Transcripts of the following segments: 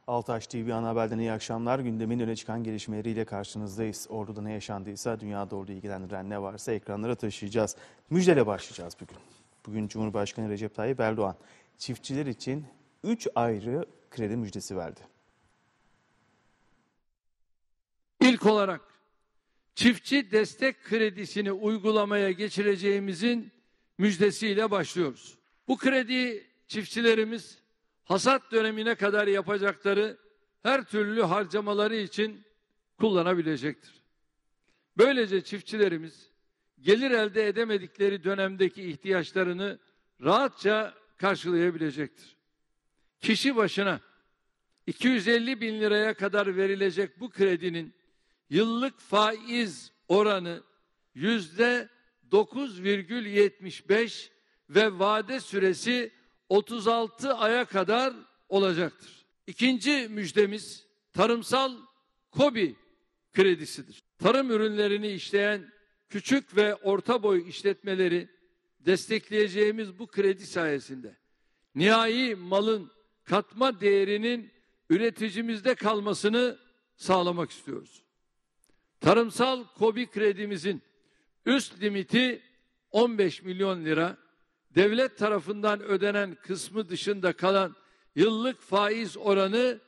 Altaş TV ana haberden iyi akşamlar. Gündemin öne çıkan gelişmeleriyle karşınızdayız. Ordu'da ne yaşandıysa, dünyada ordu ilgilendiren ne varsa ekranlara taşıyacağız. Müjdeyle başlayacağız bugün. Bugün Cumhurbaşkanı Recep Tayyip Erdoğan çiftçiler için 3 ayrı kredi müjdesi verdi. İlk olarak çiftçi destek kredisini uygulamaya geçireceğimizin müjdesiyle başlıyoruz. Bu kredi çiftçilerimiz hasat dönemine kadar yapacakları her türlü harcamaları için kullanabilecektir. Böylece çiftçilerimiz gelir elde edemedikleri dönemdeki ihtiyaçlarını rahatça karşılayabilecektir. Kişi başına 250 bin liraya kadar verilecek bu kredinin yıllık faiz oranı %9,75 ve vade süresi 36 aya kadar olacaktır. İkinci müjdemiz tarımsal KOBİ kredisidir. Tarım ürünlerini işleyen küçük ve orta boy işletmeleri destekleyeceğimiz bu kredi sayesinde nihai malın katma değerinin üreticimizde kalmasını sağlamak istiyoruz. Tarımsal KOBİ kredimizin üst limiti 15 milyon lira, devlet tarafından ödenen kısmı dışında kalan yıllık faiz oranı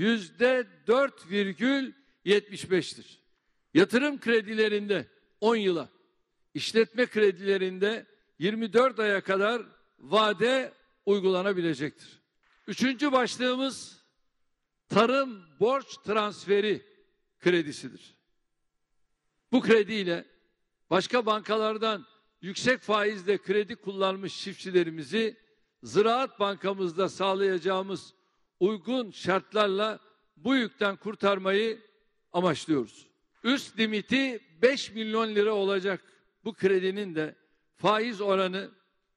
%4,75'tir. Yatırım kredilerinde 10 yıla, işletme kredilerinde 24 aya kadar vade uygulanabilecektir. Üçüncü başlığımız tarım borç transferi kredisidir. Bu krediyle başka bankalardan yüksek faizle kredi kullanmış çiftçilerimizi Ziraat Bankamızda sağlayacağımız uygun şartlarla bu yükten kurtarmayı amaçlıyoruz. Üst limiti 5 milyon lira olacak bu kredinin de faiz oranı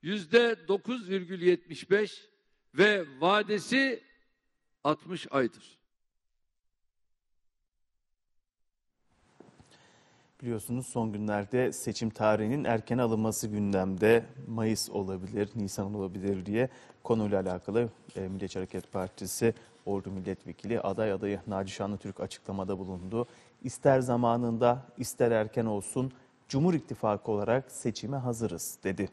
%9,75 ve vadesi 60 aydır. Biliyorsunuz son günlerde seçim tarihinin erken alınması gündemde. Mayıs olabilir, Nisan olabilir diye konuyla alakalı Milliyetçi Hareket Partisi Ordu Milletvekili adayı Naci Şanlıtürk açıklamada bulundu. İster zamanında ister erken olsun Cumhur İttifakı olarak seçime hazırız dedi.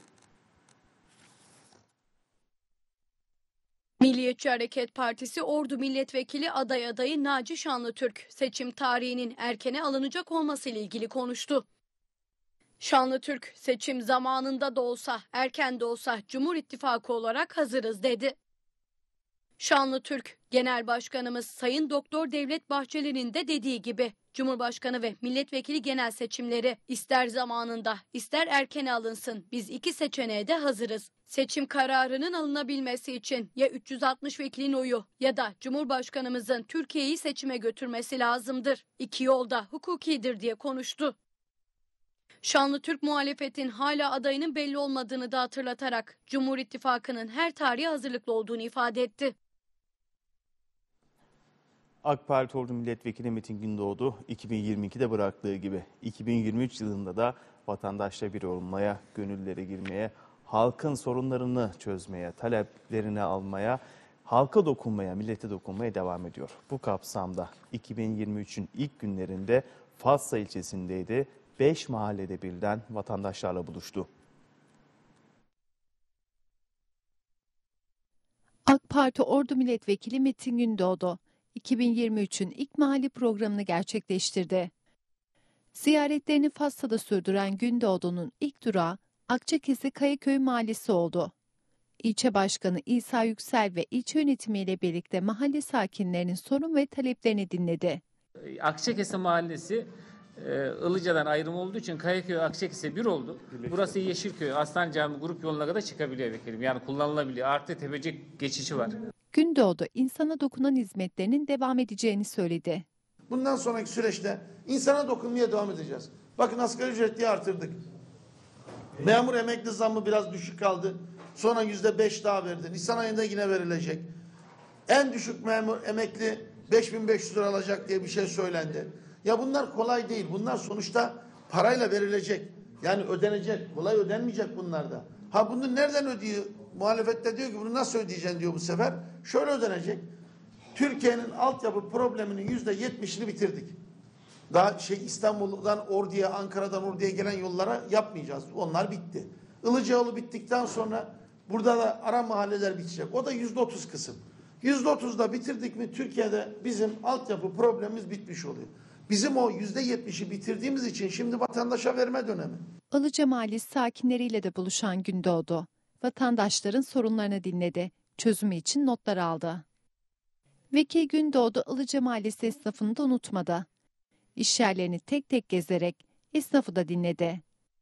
Milliyetçi Hareket Partisi Ordu Milletvekili adayı Naci Şanlıtürk seçim tarihinin erkene alınacak olmasıyla ilgili konuştu. Şanlıtürk seçim zamanında da olsa erken de olsa Cumhur İttifakı olarak hazırız dedi. Şanlıtürk, Genel Başkanımız Sayın Doktor Devlet Bahçeli'nin de dediği gibi Cumhurbaşkanı ve milletvekili genel seçimleri ister zamanında ister erkene alınsın biz iki seçeneğe de hazırız. Seçim kararının alınabilmesi için ya 360 vekilin oyu ya da Cumhurbaşkanımızın Türkiye'yi seçime götürmesi lazımdır. İki yol da hukukidir diye konuştu. Şanlıtürk muhalefetin hala adayının belli olmadığını da hatırlatarak Cumhur İttifakı'nın her tarihe hazırlıklı olduğunu ifade etti. AK Parti Ordu Milletvekili Metin Gündoğdu 2022'de bıraktığı gibi 2023 yılında da vatandaşla bir olmaya, gönüllere girmeye, halkın sorunlarını çözmeye, taleplerini almaya, halka dokunmaya, millete dokunmaya devam ediyor. Bu kapsamda 2023'ün ilk günlerinde Fatsa ilçesindeydi. 5 mahallede birden vatandaşlarla buluştu. AK Parti Ordu Milletvekili Metin Gündoğdu 2023'ün ilk mahalli programını gerçekleştirdi. Ziyaretlerini Fatsa'da sürdüren Gündoğdu'nun ilk durağı Akçakesi Kayaköy Mahallesi oldu. İlçe Başkanı İsa Yüksel ve ilçe yönetimiyle birlikte mahalle sakinlerinin sorun ve taleplerini dinledi. Akçakesi Mahallesi Ilıca'dan ayrım olduğu için Kayaköy Akçakesi bir oldu. Burası Yeşilköy, Aslan Camii grup yoluna kadar çıkabiliyor vekilim. Yani kullanılabiliyor. Artı Tepecik geçişi var. Gündoğdu insana dokunan hizmetlerinin devam edeceğini söyledi. Bundan sonraki süreçte insana dokunmaya devam edeceğiz. Bakın asgari ücretliyi artırdık. Memur emekli zammı biraz düşük kaldı. Sonra %5 daha verdi. Nisan ayında yine verilecek. En düşük memur emekli 5.500 lira alacak diye bir şey söylendi. Ya bunlar kolay değil. Bunlar sonuçta parayla verilecek. Yani ödenecek. Kolay ödenmeyecek bunlar da. Ha bunu nereden ödüyor? Muhalefette diyor ki bunu nasıl ödeyeceksin diyor bu sefer. Şöyle ödenecek. Türkiye'nin altyapı probleminin %70'ini bitirdik. Daha İstanbul'dan Ordu'ya, Ankara'dan Ordu'ya gelen yollara yapmayacağız. Onlar bitti. Ilıcaoğlu bittikten sonra burada da ara mahalleler bitecek. O da %30 kısım. %30'da bitirdik mi Türkiye'de bizim altyapı problemimiz bitmiş oluyor. Bizim o %70'i bitirdiğimiz için şimdi vatandaşa verme dönemi. Ilıca Mahallesi sakinleriyle de buluşan Gündoğdu, vatandaşların sorunlarını dinledi, çözümü için notlar aldı. Vekil Gündoğdu Ilıca Mahallesi esnafını da unutmadı. İş yerlerini tek tek gezerek esnafı da dinledi.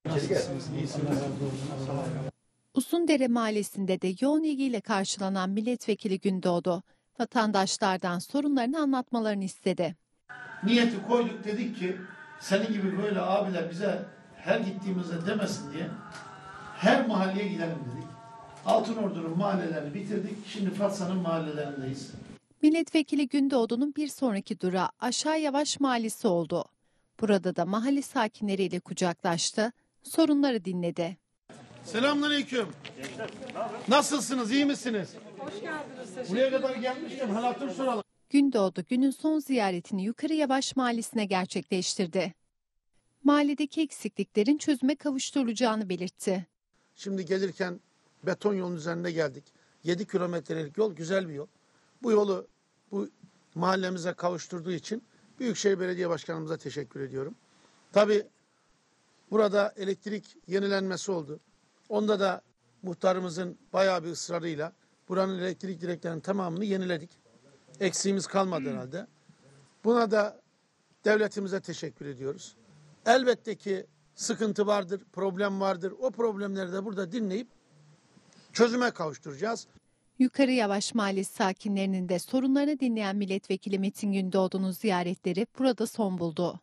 Uzundere Mahallesi'nde de yoğun ilgiyle karşılanan milletvekili Gündoğdu, vatandaşlardan sorunlarını anlatmalarını istedi. Niyeti koyduk, dedik ki senin gibi böyle abiler bize her gittiğimizde demesin diye her mahalleye gidelim dedik. Altınordu'nun mahallelerini bitirdik. Şimdi Fatsa'nın mahallelerindeyiz. Milletvekili Gündoğdu'nun bir sonraki durağı Aşağı Yavaş Mahallesi oldu. Burada da mahalle sakinleriyle kucaklaştı, sorunları dinledi. Selamünaleyküm. Nasılsınız, iyi misiniz? Hoş geldiniz. Buraya kadar gelmişken hal hatır soralım. Gündoğdu günün son ziyaretini Yukarı Yavaş Mahallesi'ne gerçekleştirdi. Mahalledeki eksikliklerin çözüme kavuşturulacağını belirtti. Şimdi gelirken beton yolun üzerinde geldik. 7 kilometrelik yol, güzel bir yol. Bu yolu bu mahallemize kavuşturduğu için Büyükşehir Belediye Başkanımıza teşekkür ediyorum. Tabii burada elektrik yenilenmesi oldu. Onda da muhtarımızın bayağı bir ısrarıyla buranın elektrik direklerinin tamamını yeniledik. Eksiğimiz kalmadı herhalde. Buna da devletimize teşekkür ediyoruz. Elbette ki sıkıntı vardır, problem vardır. O problemleri de burada dinleyip çözüme kavuşturacağız. Yukarı Yavaş Mahallesi sakinlerinin de sorunlarını dinleyen milletvekili Metin Gündoğdu'nun ziyaretleri burada son buldu.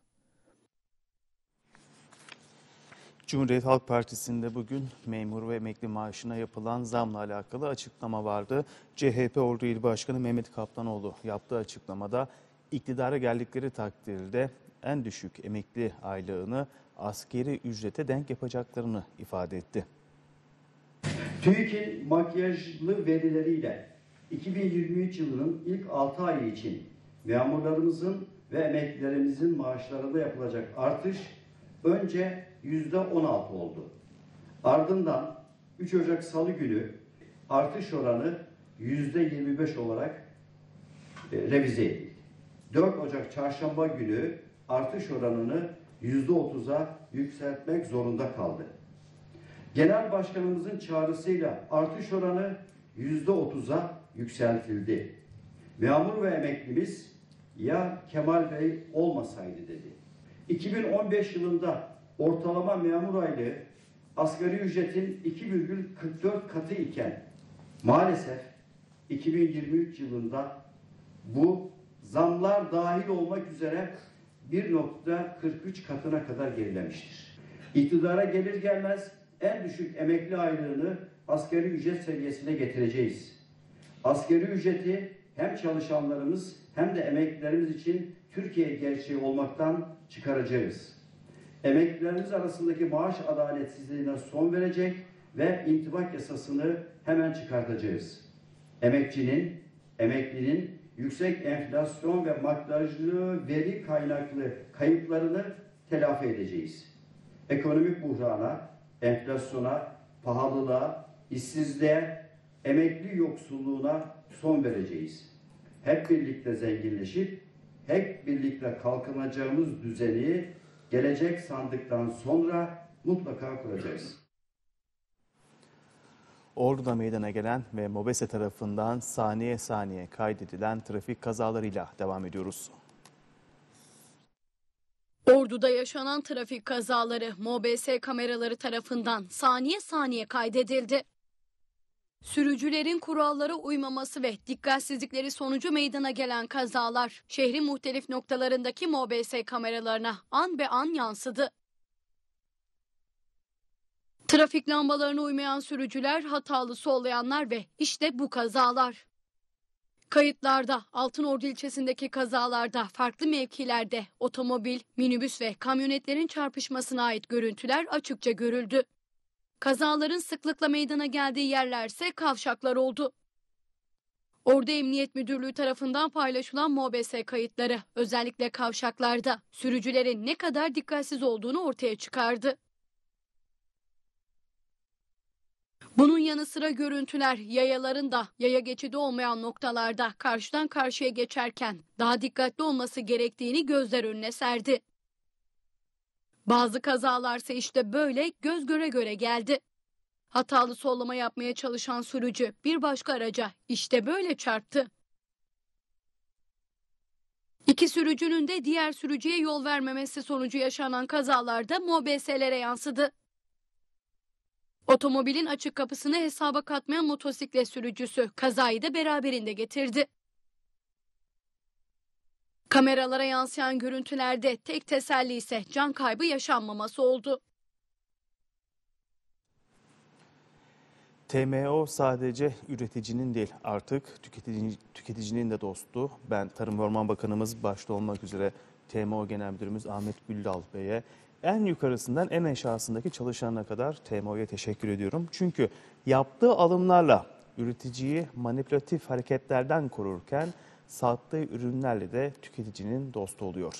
Cumhuriyet Halk Partisi'nde bugün memur ve emekli maaşına yapılan zamla alakalı açıklama vardı. CHP Ordu İl Başkanı Mehmet Kaplanoğlu yaptığı açıklamada iktidara geldikleri takdirde en düşük emekli aylığını asgari ücrete denk yapacaklarını ifade etti. TÜİK'in makyajlı verileriyle 2023 yılının ilk 6 ayı için memurlarımızın ve emeklilerimizin maaşlarında yapılacak artış önce %16 oldu. Ardından 3 Ocak Salı günü artış oranı %25 olarak revize edildi. 4 Ocak Çarşamba günü artış oranını %30'a yükseltmek zorunda kaldı. Genel Başkanımızın çağrısıyla artış oranı %30'a yükseltildi. Memur ve emeklimiz ya Kemal Bey olmasaydı dedi. 2015 yılında ortalama memur aylığı asgari ücretin 2,44 katı iken maalesef 2023 yılında bu zamlar dahil olmak üzere 1,43 katına kadar gerilemiştir. İktidara gelir gelmez en düşük emekli aylığını asgari ücret seviyesine getireceğiz. Asgari ücreti hem çalışanlarımız hem de emeklilerimiz için Türkiye gerçeği olmaktan çıkaracağız. Emeklilerimiz arasındaki maaş adaletsizliğine son verecek ve intibak yasasını hemen çıkartacağız. Emekçinin, emeklinin yüksek enflasyon ve makyajlı veri kaynaklı kayıplarını telafi edeceğiz. Ekonomik buhrana, enflasyona, pahalılığa, işsizliğe, emekli yoksulluğuna son vereceğiz. Hep birlikte zenginleşip, hep birlikte kalkınacağımız düzeni gelecek sandıktan sonra mutlaka kuracağız. Ordu'da meydana gelen ve MOBESE tarafından saniye saniye kaydedilen trafik kazalarıyla devam ediyoruz. Ordu'da yaşanan trafik kazaları MOBESE kameraları tarafından saniye saniye kaydedildi. Sürücülerin kurallara uymaması ve dikkatsizlikleri sonucu meydana gelen kazalar şehrin muhtelif noktalarındaki MOBESE kameralarına an be an yansıdı. Trafik lambalarına uymayan sürücüler, hatalı sollayanlar ve işte bu kazalar. Kayıtlarda Altınordu ilçesindeki kazalarda farklı mevkilerde otomobil, minibüs ve kamyonetlerin çarpışmasına ait görüntüler açıkça görüldü. Kazaların sıklıkla meydana geldiği yerlerse kavşaklar oldu. Ordu Emniyet Müdürlüğü tarafından paylaşılan MOBES kayıtları özellikle kavşaklarda sürücülerin ne kadar dikkatsiz olduğunu ortaya çıkardı. Bunun yanı sıra görüntüler yayaların da yaya geçidi olmayan noktalarda karşıdan karşıya geçerken daha dikkatli olması gerektiğini gözler önüne serdi. Bazı kazalarsa işte böyle göz göre göre geldi. Hatalı sollama yapmaya çalışan sürücü bir başka araca işte böyle çarptı. İki sürücünün de diğer sürücüye yol vermemesi sonucu yaşanan kazalarda MOBES'lere yansıdı. Otomobilin açık kapısını hesaba katmayan motosiklet sürücüsü kazayı da beraberinde getirdi. Kameralara yansıyan görüntülerde tek teselli ise can kaybı yaşanmaması oldu. TMO sadece üreticinin değil, artık tüketicinin de dostu. Ben Tarım ve Orman Bakanımız başta olmak üzere TMO Genel Müdürümüz Ahmet Güldal Bey'e en yukarısından en aşağısındaki çalışanına kadar TMO'ya teşekkür ediyorum. Çünkü yaptığı alımlarla üreticiyi manipülatif hareketlerden korurken sattığı ürünlerle de tüketicinin dostu oluyor.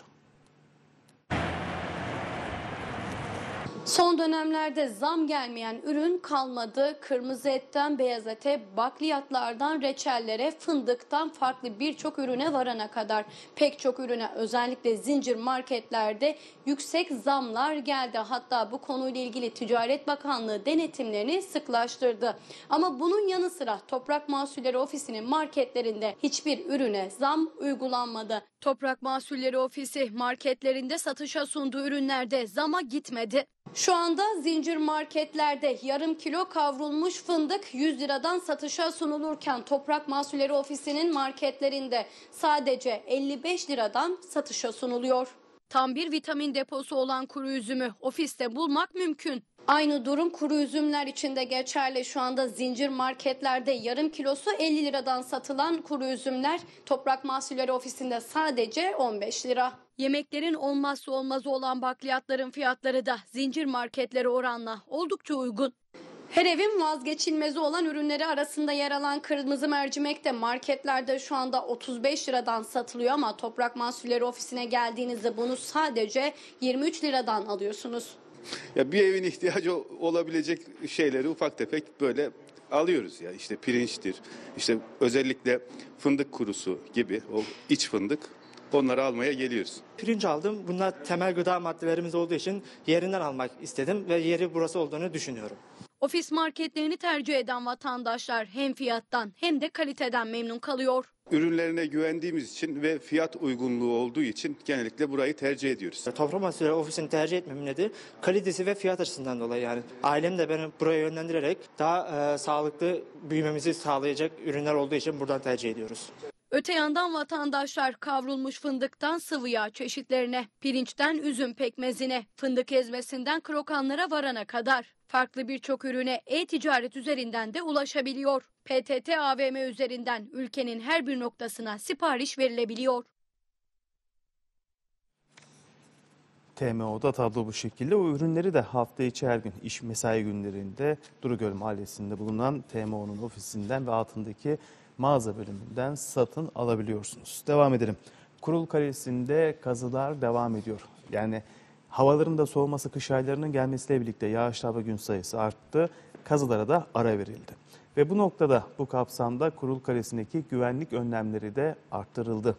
Son dönemlerde zam gelmeyen ürün kalmadı. Kırmızı etten beyaz ete, bakliyatlardan reçellere, fındıktan farklı birçok ürüne varana kadar pek çok ürüne özellikle zincir marketlerde yüksek zamlar geldi. Hatta bu konuyla ilgili Ticaret Bakanlığı denetimlerini sıklaştırdı. Ama bunun yanı sıra Toprak Mahsulleri Ofisi'nin marketlerinde hiçbir ürüne zam uygulanmadı. Toprak Mahsulleri Ofisi marketlerinde satışa sunduğu ürünlerde zama gitmedi. Şu anda zincir marketlerde yarım kilo kavrulmuş fındık 100 liradan satışa sunulurken Toprak Mahsulleri Ofisi'nin marketlerinde sadece 55 liradan satışa sunuluyor. Tam bir vitamin deposu olan kuru üzümü ofiste bulmak mümkün. Aynı durum kuru üzümler için de geçerli. Şu anda zincir marketlerde yarım kilosu 50 liradan satılan kuru üzümler Toprak Mahsulleri Ofisi'nde sadece 15 lira. Yemeklerin olmazsa olmazı olan bakliyatların fiyatları da zincir marketlere oranla oldukça uygun. Her evin vazgeçilmezi olan ürünleri arasında yer alan kırmızı mercimek de marketlerde şu anda 35 liradan satılıyor ama Toprak Mahsulleri Ofisi'ne geldiğinizde bunu sadece 23 liradan alıyorsunuz. Ya bir evin ihtiyacı olabilecek şeyleri ufak tefek böyle alıyoruz ya. İşte pirinçtir, işte özellikle fındık kurusu gibi o iç fındık. Onları almaya geliyoruz. Pirinç aldım. Bunlar temel gıda maddelerimiz olduğu için yerinden almak istedim ve yeri burası olduğunu düşünüyorum. Ofis marketlerini tercih eden vatandaşlar hem fiyattan hem de kaliteden memnun kalıyor. Ürünlerine güvendiğimiz için ve fiyat uygunluğu olduğu için genellikle burayı tercih ediyoruz. Toprak Mahsulleri Ofisi'ni tercih etmemin nedeni kalitesi ve fiyat açısından dolayı yani. Ailem de beni buraya yönlendirerek daha sağlıklı büyümemizi sağlayacak ürünler olduğu için buradan tercih ediyoruz. Öte yandan vatandaşlar kavrulmuş fındıktan sıvı yağ çeşitlerine, pirinçten üzüm pekmezine, fındık ezmesinden krokanlara varana kadar farklı birçok ürüne e-ticaret üzerinden de ulaşabiliyor. PTT AVM üzerinden ülkenin her bir noktasına sipariş verilebiliyor. TMO'da tablo bu şekilde. O ürünleri de hafta içi her gün iş mesai günlerinde Durugöl Mahallesi'nde bulunan TMO'nun ofisinden ve altındaki mağaza bölümünden satın alabiliyorsunuz. Devam edelim. Kurul Kalesi'nde kazılar devam ediyor. Yani havaların da soğuması, kış aylarının gelmesiyle birlikte yağışlar ve gün sayısı arttı. Kazılara da ara verildi. Ve bu noktada, bu kapsamda Kurul Kalesi'ndeki güvenlik önlemleri de arttırıldı.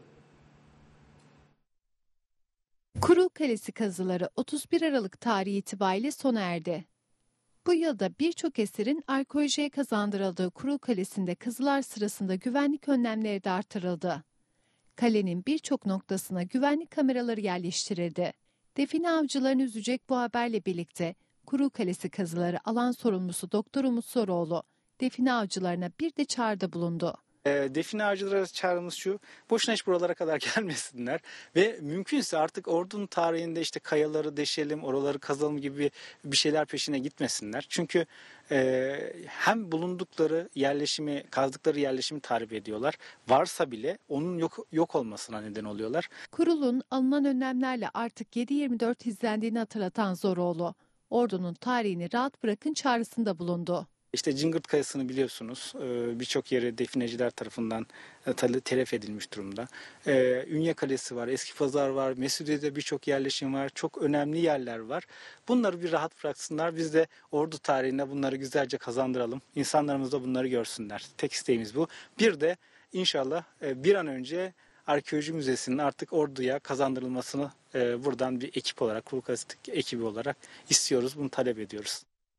Kurul Kalesi kazıları 31 Aralık tarihi itibariyle sona erdi. Bu yılda birçok eserin arkeolojiye kazandırıldığı Kurul Kalesi'nde kazılar sırasında güvenlik önlemleri de artırıldı. Kalenin birçok noktasına güvenlik kameraları yerleştirildi. Define avcılarını üzecek bu haberle birlikte Kurul Kalesi kazıları alan sorumlusu Doktor Umut Soroğlu, define avcılarına bir de çağrıda bulundu. Define avcılara çağrımız şu, boşuna hiç buralara kadar gelmesinler ve mümkünse artık Ordu'nun tarihinde işte kayaları deşelim, oraları kazalım gibi bir şeyler peşine gitmesinler. Çünkü hem bulundukları yerleşimi, kazdıkları yerleşimi tahrip ediyorlar. Varsa bile onun yok olmasına neden oluyorlar. Kurulun alınan önlemlerle artık 7/24 izlendiğini hatırlatan Zoroğlu, Ordu'nun tarihini rahat bırakın çağrısında bulundu. İşte Cıngırt Kayası'nı biliyorsunuz. Birçok yeri defineciler tarafından telef edilmiş durumda. Ünye Kalesi var, Eski Pazar var, Mesudiye'de birçok yerleşim var. Çok önemli yerler var. Bunları bir rahat bıraksınlar. Biz de Ordu tarihine bunları güzelce kazandıralım. İnsanlarımız da bunları görsünler. Tek isteğimiz bu. Bir de inşallah bir an önce Arkeoloji Müzesi'nin artık Ordu'ya kazandırılmasını buradan bir ekip olarak, Kulkastik ekibi olarak istiyoruz. Bunu talep ediyoruz.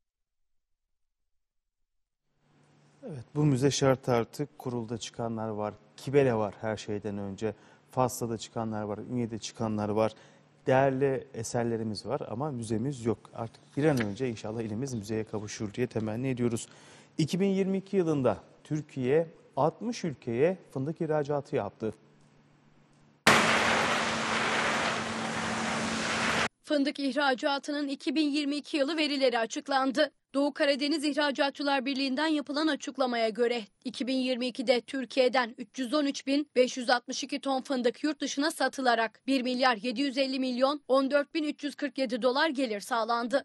Evet, bu müze şart artık. Kurul'da çıkanlar var, Kibele var her şeyden önce. Fas'ta çıkanlar var, Ünye'de çıkanlar var. Değerli eserlerimiz var ama müzemiz yok. Artık bir an önce inşallah ilimiz müzeye kavuşur diye temenni ediyoruz. 2022 yılında Türkiye 60 ülkeye fındık ihracatı yaptı. Fındık ihracatının 2022 yılı verileri açıklandı. Doğu Karadeniz İhracatçılar Birliği'nden yapılan açıklamaya göre 2022'de Türkiye'den 313.562 ton fındık yurt dışına satılarak 1 milyar 750 milyon 14.347 dolar gelir sağlandı.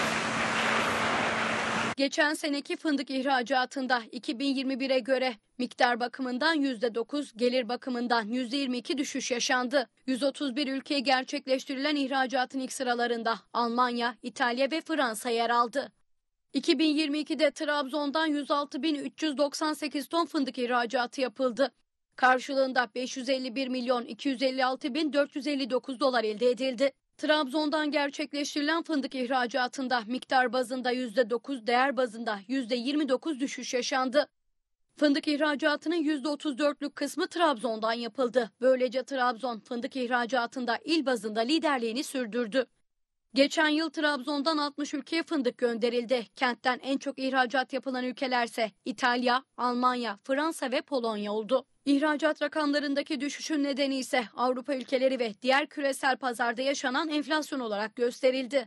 Geçen seneki fındık ihracatında 2021'e göre miktar bakımından %9, gelir bakımından %22 düşüş yaşandı. 131 ülkeye gerçekleştirilen ihracatın ilk sıralarında Almanya, İtalya ve Fransa yer aldı. 2022'de Trabzon'dan 106.398 ton fındık ihracatı yapıldı. Karşılığında 551 milyon 256.459 dolar elde edildi. Trabzon'dan gerçekleştirilen fındık ihracatında miktar bazında %9, değer bazında %29 düşüş yaşandı. Fındık ihracatının %34'lük kısmı Trabzon'dan yapıldı. Böylece Trabzon fındık ihracatında il bazında liderliğini sürdürdü. Geçen yıl Trabzon'dan 60 ülkeye fındık gönderildi. Kentten en çok ihracat yapılan ülkelerse İtalya, Almanya, Fransa ve Polonya oldu. İhracat rakamlarındaki düşüşün nedeni ise Avrupa ülkeleri ve diğer küresel pazarda yaşanan enflasyon olarak gösterildi.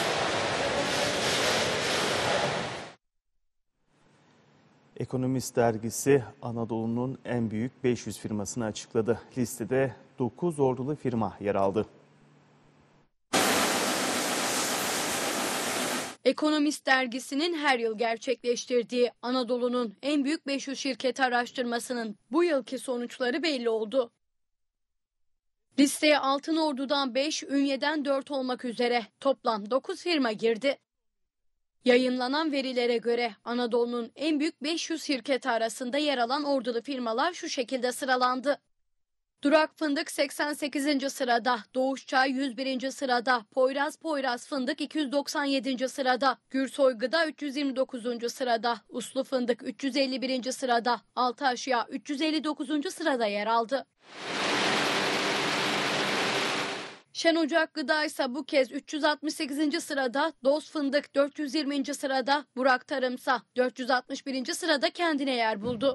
Ekonomist dergisi Anadolu'nun en büyük 500 firmasını açıkladı. Listede 9 ordulu firma yer aldı. Ekonomist dergisinin her yıl gerçekleştirdiği Anadolu'nun en büyük 500 şirket araştırmasının bu yılki sonuçları belli oldu. Listeye Altınordu'dan 5, Ünye'den 4 olmak üzere toplam 9 firma girdi. Yayınlanan verilere göre Anadolu'nun en büyük 500 şirketi arasında yer alan ordulu firmalar şu şekilde sıralandı. Durak Fındık 88. sırada, Doğuş Çay 101. sırada, Poyraz Fındık 297. sırada, Gürsoy Gıda 329. sırada, Uslu Fındık 351. sırada, Altaş Yağ 359. sırada yer aldı. Şen Ocak Gıda ise bu kez 368. sırada, Doz Fındık 420. sırada, Burak Tarımsa 461. sırada kendine yer buldu.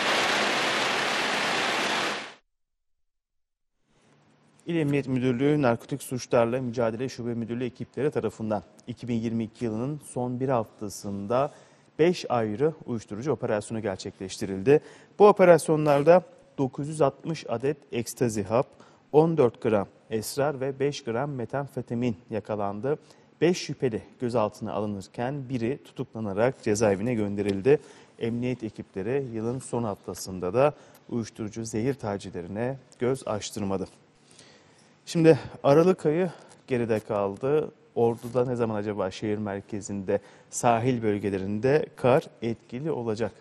İl Emniyet Müdürlüğü Narkotik Suçlarla Mücadele Şube Müdürlüğü ekipleri tarafından 2022 yılının son bir haftasında 5 ayrı uyuşturucu operasyonu gerçekleştirildi. Bu operasyonlarda 960 adet ekstazi hap, 14 gram esrar ve 5 gram metamfetamin yakalandı. 5 şüpheli gözaltına alınırken biri tutuklanarak cezaevine gönderildi. Emniyet ekipleri yılın son haftasında da uyuşturucu zehir tacirlerine göz açtırmadı. Şimdi Aralık ayı geride kaldı. Ordu'da ne zaman acaba şehir merkezinde, sahil bölgelerinde kar etkili olacak?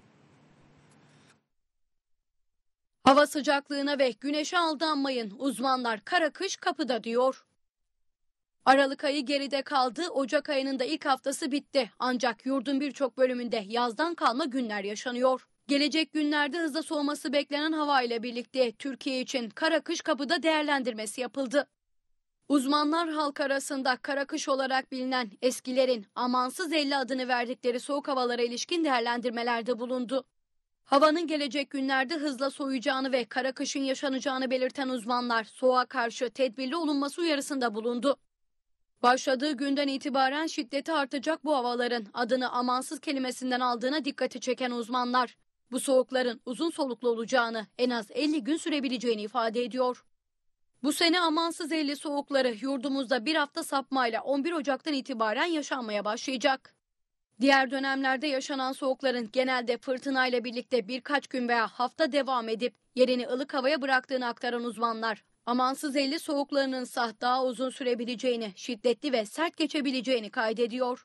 Hava sıcaklığına ve güneşe aldanmayın. Uzmanlar kara kış kapıda diyor. Aralık ayı geride kaldı. Ocak ayının da ilk haftası bitti. Ancak yurdun birçok bölümünde yazdan kalma günler yaşanıyor. Gelecek günlerde hızla soğuması beklenen hava ile birlikte Türkiye için kara kış kapıda değerlendirmesi yapıldı. Uzmanlar halk arasında kara kış olarak bilinen eskilerin amansız 50 adını verdikleri soğuk havalara ilişkin değerlendirmelerde bulundu. Havanın gelecek günlerde hızla soğuyacağını ve kara kışın yaşanacağını belirten uzmanlar soğuğa karşı tedbirli olunması uyarısında bulundu. Başladığı günden itibaren şiddeti artacak bu havaların adını amansız kelimesinden aldığına dikkati çeken uzmanlar, bu soğukların uzun soluklu olacağını, en az 50 gün sürebileceğini ifade ediyor. Bu sene amansız 50 soğukları yurdumuzda bir hafta sapmayla 11 Ocak'tan itibaren yaşanmaya başlayacak. Diğer dönemlerde yaşanan soğukların genelde fırtınayla birlikte birkaç gün veya hafta devam edip yerini ılık havaya bıraktığını aktaran uzmanlar, amansız elli soğuklarının ise daha uzun sürebileceğini, şiddetli ve sert geçebileceğini kaydediyor.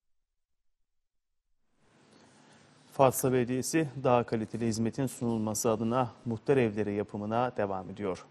Fatsa Belediyesi daha kaliteli hizmetin sunulması adına muhtar evleri yapımına devam ediyor.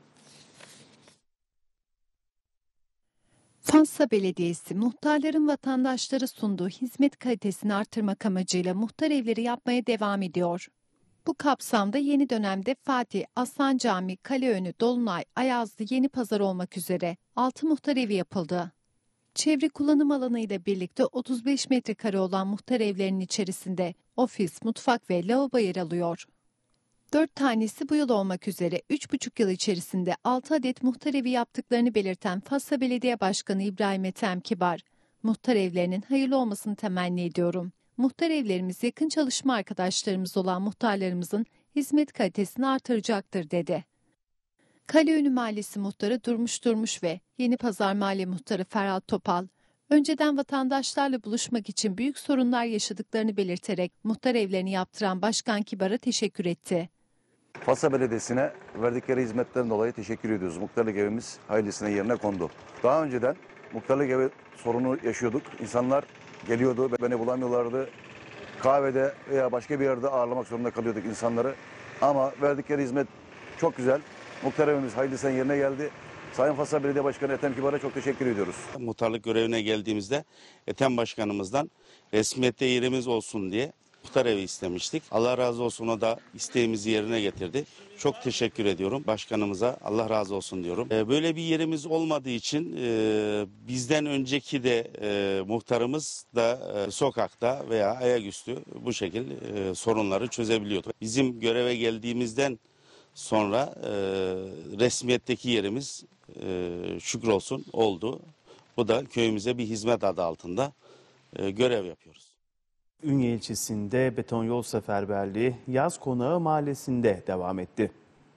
Fatsa Belediyesi, muhtarların vatandaşlara sunduğu hizmet kalitesini artırmak amacıyla muhtar evleri yapmaya devam ediyor. Bu kapsamda yeni dönemde Fatih, Aslan Camii, Kaleönü, Dolunay, Ayazlı, Yenipazar olmak üzere 6 muhtar evi yapıldı. Çevre kullanım alanı ile birlikte 35 metrekare olan muhtar evlerinin içerisinde ofis, mutfak ve lavabo yer alıyor. 4 tanesi bu yıl olmak üzere 3,5 yıl içerisinde 6 adet muhtar evi yaptıklarını belirten Fatsa Belediye Başkanı İbrahim Ethem Kibar, muhtar evlerinin hayırlı olmasını temenni ediyorum. Muhtar evlerimiz yakın çalışma arkadaşlarımız olan muhtarlarımızın hizmet kalitesini artıracaktır dedi. Kaleönü Mahallesi Muhtarı Durmuş ve Yenipazar Mahalle Muhtarı Ferhat Topal, önceden vatandaşlarla buluşmak için büyük sorunlar yaşadıklarını belirterek muhtar evlerini yaptıran Başkan Kibar'a teşekkür etti. Fatsa Belediyesi'ne verdikleri hizmetten dolayı teşekkür ediyoruz. Muhtarlık evimiz hayırlısıyla yerine kondu. Daha önceden muhtarlık evi sorunu yaşıyorduk. İnsanlar geliyordu, beni bulamıyorlardı. Kahvede veya başka bir yerde ağırlamak zorunda kalıyorduk insanları. Ama verdikleri hizmet çok güzel. Muhtar evimiz hayırlısıyla yerine geldi. Sayın Fatsa Belediye Başkanı Ethem Kibar'a çok teşekkür ediyoruz. Muhtarlık görevine geldiğimizde Ethem Başkanımızdan resmiyette yerimiz olsun diye muhtar evi istemiştik. Allah razı olsun, o da isteğimizi yerine getirdi. Çok teşekkür ediyorum başkanımıza, Allah razı olsun diyorum. Böyle bir yerimiz olmadığı için bizden önceki de muhtarımız da sokakta veya ayaküstü bu şekilde sorunları çözebiliyordu. Bizim göreve geldiğimizden sonra resmiyetteki yerimiz şükür olsun oldu. Bu da köyümüze bir hizmet adı altında görev yapıyoruz. Ünye ilçesinde beton yol seferberliği Yaz Konağı mahallesinde devam etti.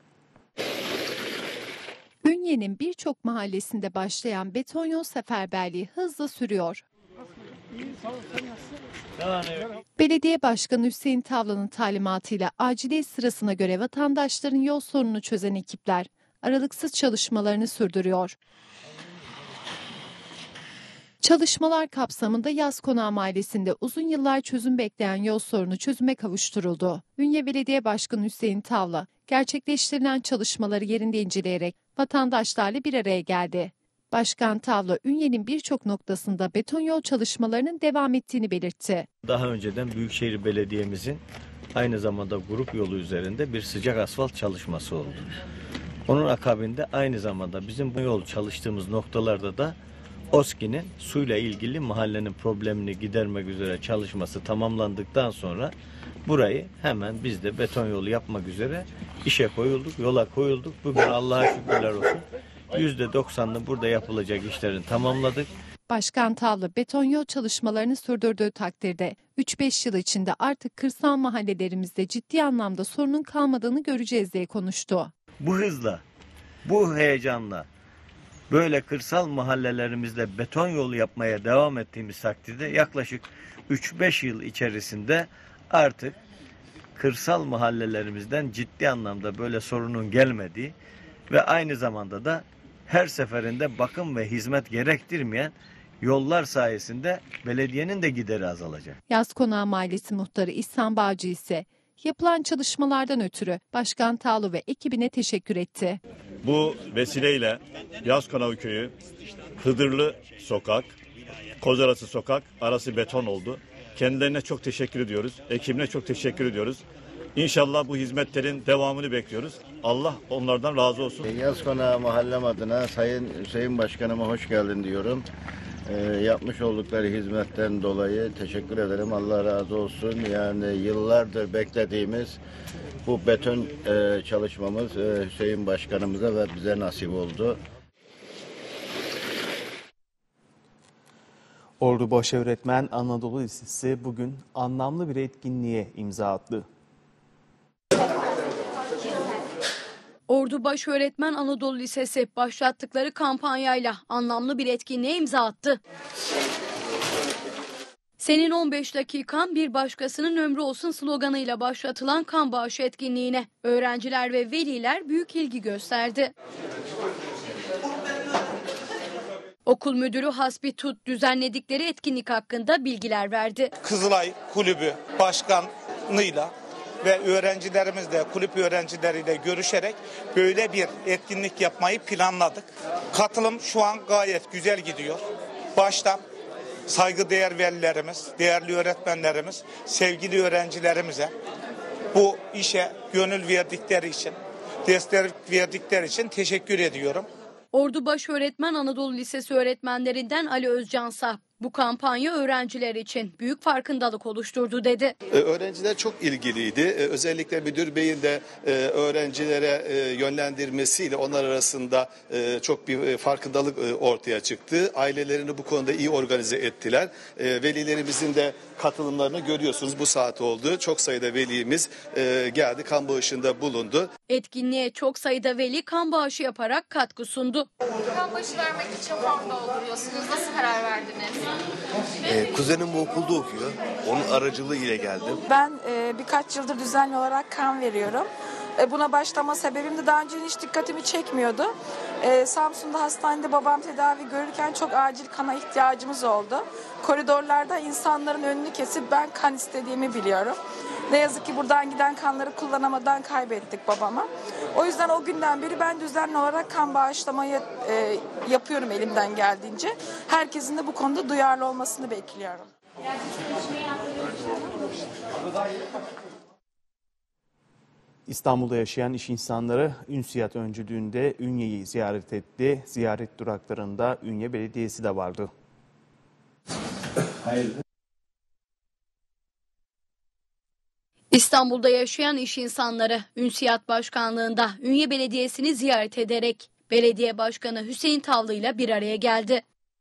Ünye'nin birçok mahallesinde başlayan beton yol seferberliği hızla sürüyor. Belediye Başkanı Hüseyin Tavla'nın talimatıyla aciliyet sırasına göre vatandaşların yol sorununu çözen ekipler aralıksız çalışmalarını sürdürüyor. Çalışmalar kapsamında Yaz Konağı Mahallesi'nde uzun yıllar çözüm bekleyen yol sorunu çözüme kavuşturuldu. Ünye Belediye Başkanı Hüseyin Tavla, gerçekleştirilen çalışmaları yerinde inceleyerek vatandaşlarla bir araya geldi. Başkan Tavla, Ünye'nin birçok noktasında beton yol çalışmalarının devam ettiğini belirtti. Daha önceden Büyükşehir Belediye'mizin aynı zamanda grup yolu üzerinde bir sıcak asfalt çalışması oldu. Onun akabinde aynı zamanda bizim bu yol çalıştığımız noktalarda da OSKİ'nin suyla ilgili mahallenin problemini gidermek üzere çalışması tamamlandıktan sonra burayı hemen biz de beton yolu yapmak üzere işe koyulduk, yola koyulduk. Bugün Allah'a şükürler olsun %90'ını burada yapılacak işlerin tamamladık. Başkan Tavla beton yol çalışmalarını sürdürdüğü takdirde 3-5 yıl içinde artık kırsal mahallelerimizde ciddi anlamda sorunun kalmadığını göreceğiz diye konuştu. Bu hızla, bu heyecanla böyle kırsal mahallelerimizde beton yolu yapmaya devam ettiğimiz takdirde yaklaşık 3-5 yıl içerisinde artık kırsal mahallelerimizden ciddi anlamda böyle sorunun gelmediği ve aynı zamanda da her seferinde bakım ve hizmet gerektirmeyen yollar sayesinde belediyenin de gideri azalacak. Yaz Konağı Mahallesi Muhtarı İhsan Bağcı ise yapılan çalışmalardan ötürü Başkan Tağlı ve ekibine teşekkür etti. Bu vesileyle Yaz Konağı Köyü, Hıdırlı Sokak, Kozarası Sokak arası beton oldu. Kendilerine çok teşekkür ediyoruz. Ekibine çok teşekkür ediyoruz. İnşallah bu hizmetlerin devamını bekliyoruz. Allah onlardan razı olsun. Yaz Konağı mahallem adına Sayın Hüseyin Başkanıma hoş geldin diyorum. Yapmış oldukları hizmetten dolayı teşekkür ederim. Allah razı olsun. Yani yıllardır beklediğimiz bu beton çalışmamız Hüseyin Başkanımıza ve bize nasip oldu. Ordu Başöğretmen Anadolu Lisesi bugün anlamlı bir etkinliğe imza attı. Ordu Başöğretmen Anadolu Lisesi başlattıkları kampanyayla anlamlı bir etkinliğe imza attı. Senin 15 dakikan bir başkasının ömrü olsun sloganıyla başlatılan kan bağışı etkinliğine öğrenciler ve veliler büyük ilgi gösterdi. Okul müdürü Hasbi Tut düzenledikleri etkinlik hakkında bilgiler verdi. Kızılay Kulübü başkanıyla ve öğrencilerimizle, kulüp öğrencileriyle görüşerek böyle bir etkinlik yapmayı planladık. Katılım şu an gayet güzel gidiyor. Başta saygıdeğer velilerimiz, değerli öğretmenlerimiz, sevgili öğrencilerimize bu işe gönül verdikleri için, destek verdikleri için teşekkür ediyorum. Ordu Başöğretmen Anadolu Lisesi öğretmenlerinden Ali Özcansa bu kampanya öğrenciler için büyük farkındalık oluşturdu dedi. Öğrenciler çok ilgiliydi. Özellikle müdür beyin de öğrencilere yönlendirmesiyle onlar arasında çok bir farkındalık ortaya çıktı. Ailelerini bu konuda iyi organize ettiler. Velilerimizin de katılımlarını görüyorsunuz, bu saat oldu. Çok sayıda velimiz geldi, kan bağışında bulundu. Etkinliğe çok sayıda veli kan bağışı yaparak katkı sundu. Kan bağışı vermek için form dolduruyorsunuz. Nasıl karar verdiniz? Kuzenim bu okulda okuyor. Onun aracılığı ile geldim. Ben birkaç yıldır düzenli olarak kan veriyorum. Buna başlama sebebim de daha önce hiç dikkatimi çekmiyordu. Samsun'da hastanede babam tedavi görürken çok acil kana ihtiyacımız oldu. Koridorlarda insanların önünü kesip ben kan istediğimi biliyorum. Ne yazık ki buradan giden kanları kullanamadan kaybettik babama. O yüzden o günden beri ben düzenli olarak kan bağışlamayı yapıyorum elimden geldiğince. Herkesin de bu konuda duyarlı olmasını bekliyorum. İstanbul'da yaşayan iş insanları Ünsiyat öncülüğünde Ünye'yi ziyaret etti. Ziyaret duraklarında Ünye Belediyesi de vardı. İstanbul'da yaşayan iş insanları Ünsiyat Başkanlığı'nda Ünye Belediyesi'ni ziyaret ederek Belediye Başkanı Hüseyin Tavlı ile bir araya geldi.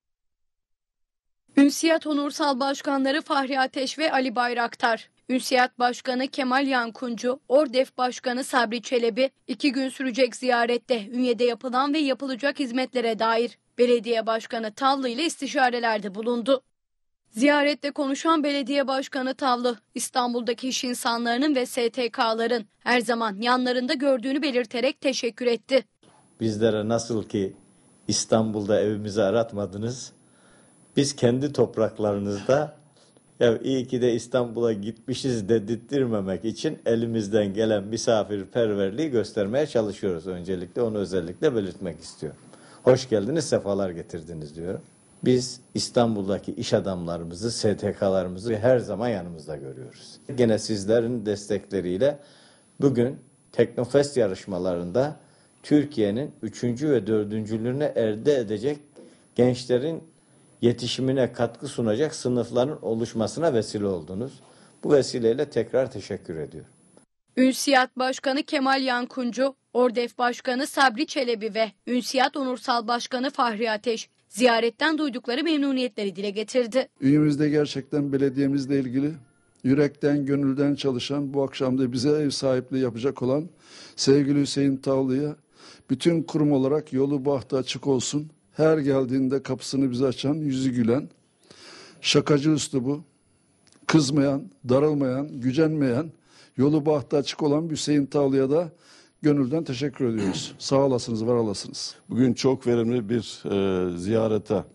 Ünsiyat Onursal Başkanları Fahri Ateş ve Ali Bayraktar, Ünsiyat Başkanı Kemal Yankuncu, Ordef Başkanı Sabri Çelebi 2 gün sürecek ziyarette Ünye'de yapılan ve yapılacak hizmetlere dair Belediye Başkanı Tavlı ile istişarelerde bulundu. Ziyarette konuşan Belediye Başkanı Tavlı, İstanbul'daki iş insanlarının ve STK'ların her zaman yanlarında gördüğünü belirterek teşekkür etti. Bizlere nasıl ki İstanbul'da evimizi aratmadınız, biz kendi topraklarınızda ya iyi ki de İstanbul'a gitmişiz dedirtmemek için elimizden gelen misafirperverliği göstermeye çalışıyoruz. Öncelikle onu özellikle belirtmek istiyorum. Hoş geldiniz, sefalar getirdiniz diyorum. Biz İstanbul'daki iş adamlarımızı, STK'larımızı her zaman yanımızda görüyoruz. Gene sizlerin destekleriyle bugün Teknofest yarışmalarında Türkiye'nin 3. ve 4.'lüğüne elde edecek gençlerin yetişimine katkı sunacak sınıfların oluşmasına vesile oldunuz. Bu vesileyle tekrar teşekkür ediyorum. Ünsiyat Başkanı Kemal Yankuncu, Ordef Başkanı Sabri Çelebi ve Ünsiyat Onursal Başkanı Fahri Ateş ziyaretten duydukları memnuniyetleri dile getirdi. Ünye'mizde gerçekten belediyemizle ilgili yürekten, gönülden çalışan, bu akşam da bize ev sahipliği yapacak olan sevgili Hüseyin Tavlı'ya bütün kurum olarak yolu bahtı açık olsun. Her geldiğinde kapısını bize açan, yüzü gülen, şakacı üslubu, kızmayan, darılmayan, gücenmeyen, yolu bahtı açık olan Hüseyin Tavlı'ya da gönülden teşekkür ediyoruz. Sağ olasınız, var olasınız. Bugün çok verimli bir ziyarete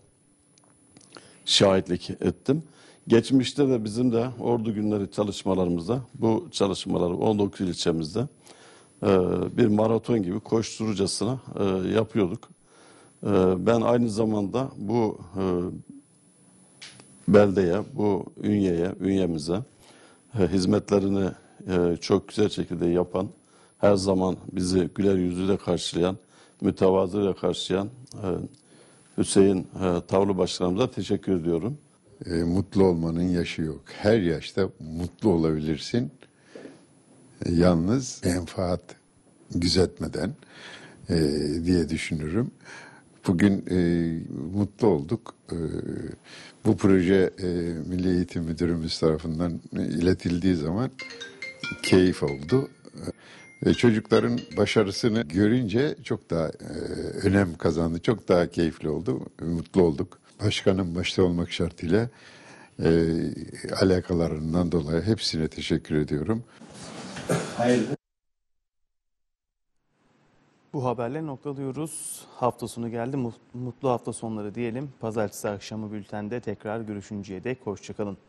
şahitlik ettim. Geçmişte de bizim de Ordu Günleri çalışmalarımızda, bu çalışmaları 19 ilçemizde bir maraton gibi koşturucasına yapıyorduk. Ben aynı zamanda bu beldeye, bu ünyemize hizmetlerini çok güzel şekilde yapan, her zaman bizi güler yüzüyle karşılayan, mütevazıyla karşılayan Hüseyin Tavlı Başkanımıza teşekkür ediyorum. Mutlu olmanın yaşı yok. Her yaşta mutlu olabilirsin. Yalnız menfaat gözetmeden diye düşünürüm. Bugün mutlu olduk. Bu proje Milli Eğitim Müdürümüz tarafından iletildiği zaman keyif oldu. Çocukların başarısını görünce çok daha önem kazandı. Çok daha keyifli oldu. Mutlu olduk. Başkanım başta olmak şartıyla alakalarından dolayı hepsine teşekkür ediyorum. Bu haberle noktalıyoruz. Hafta sonu geldi. Mutlu hafta sonları diyelim. Pazartesi akşamı bültende tekrar görüşünceye dek hoşça kalın.